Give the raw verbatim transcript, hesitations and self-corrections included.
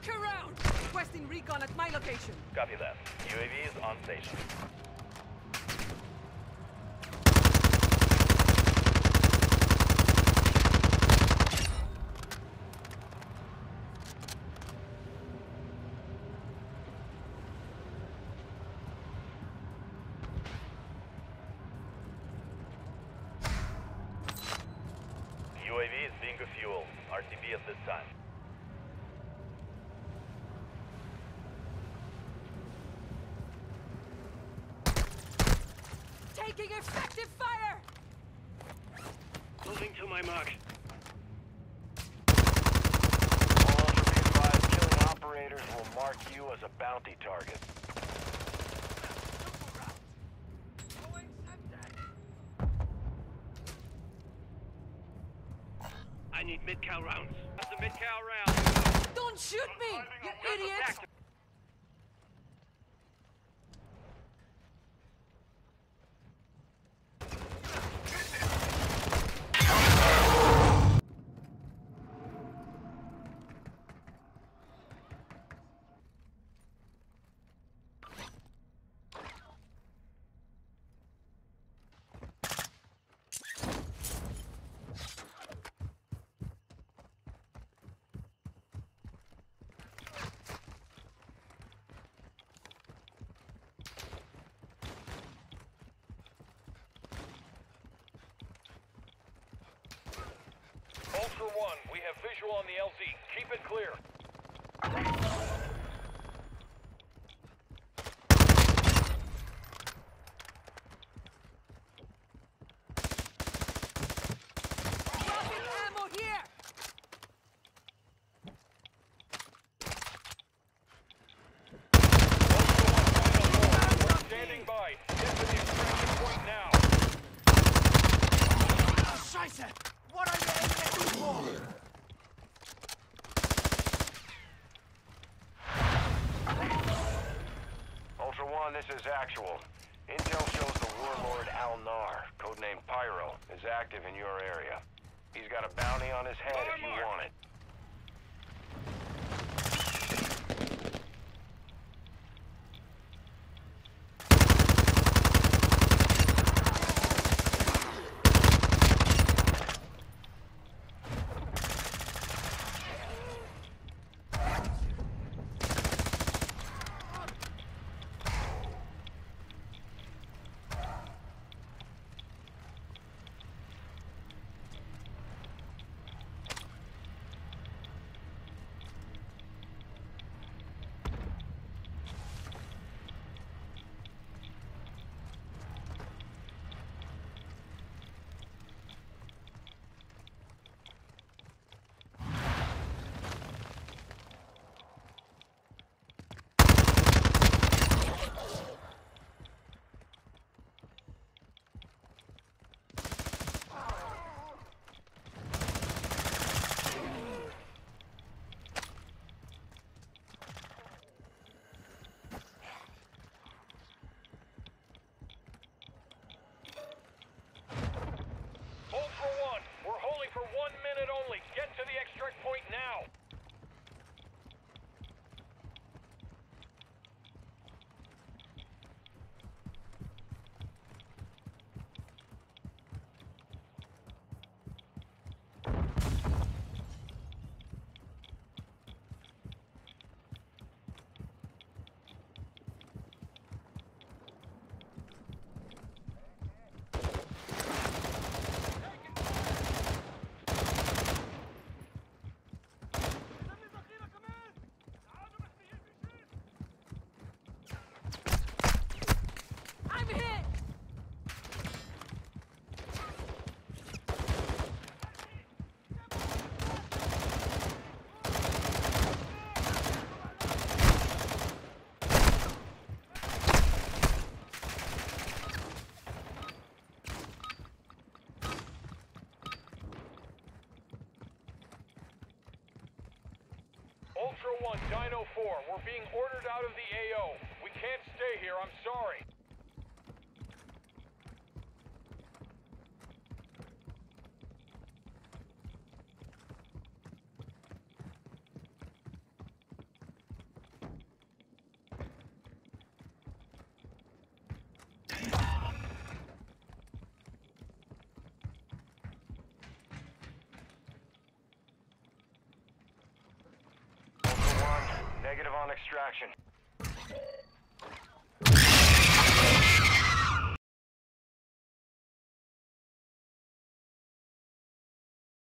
Look around! Requesting recon at my location. Copy that. U A V is on station. U A V is being refueled. R T B at this time. Taking effective fire! Moving to my mark. All Ultra B five, killing operators will mark you as a bounty target. I need mid-cal rounds. That's a mid-cal round. Don't shoot me, you idiot! Ultra One, we have visual on the L Z. Keep it clear. Dropping ammo here! We're standing by. Get to the extraction point now. Scheiße! What are you aiming for? Ultra One, this is actual. Intel shows the warlord Al-Nar, codenamed Pyro, is active in your area. He's got a bounty on his head if you want it. Ultra One, Dino four, we're being ordered out of the A O. We can't stay here, I'm sorry. Negative on extraction.